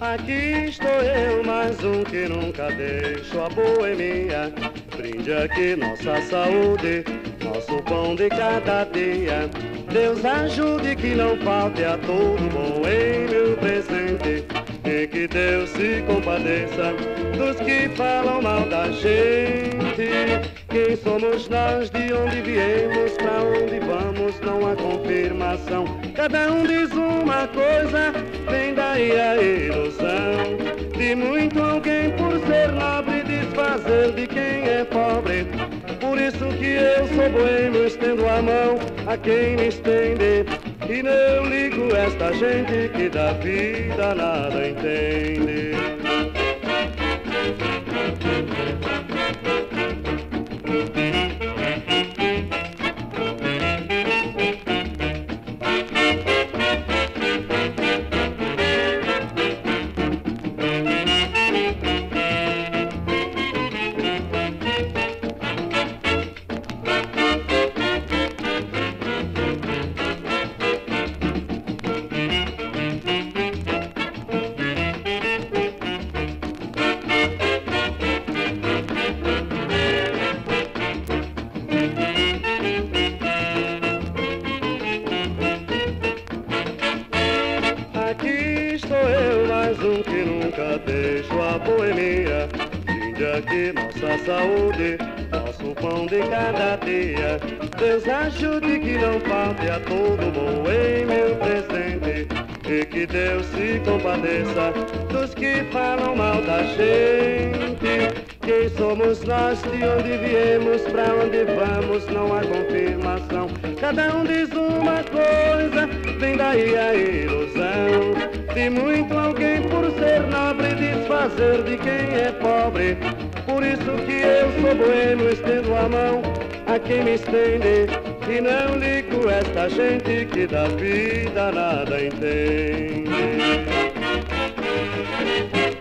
Aqui estou eu, mais um que nunca deixo a boemia. Brinde aqui nossa saúde, nosso pão de cada dia. Deus ajude que não falte a todo bom em meu presente. E que Deus se compadeça dos que falam mal da gente. Quem somos nós, de onde viemos, pra onde vamos, não há confirmação. Cada um diz uma coisa, vem daí a ilusão de muito alguém por ser nobre desfazer de quem é pobre. Por isso que eu sou boêmio, estendo a mão a quem me estende. E não ligo esta gente que da vida nada entende. Aqui estou eu, mais um que nunca deixo a boemia. Brinde aqui nossa saúde, nosso pão de cada dia. Deus ajude que não falte a todo bom em meu presente. E que Deus se compadeça dos que falam mal da gente. Quem somos nós, de onde viemos, pra onde vamos, não há confirmação. Cada um diz uma coisa, vem daí a ilusão de muito alguém por ser nobre desfazer de quem é pobre. Por isso que eu sou boêmio, estendo a mão a quem me estende. E não ligo esta gente que da vida nada entende.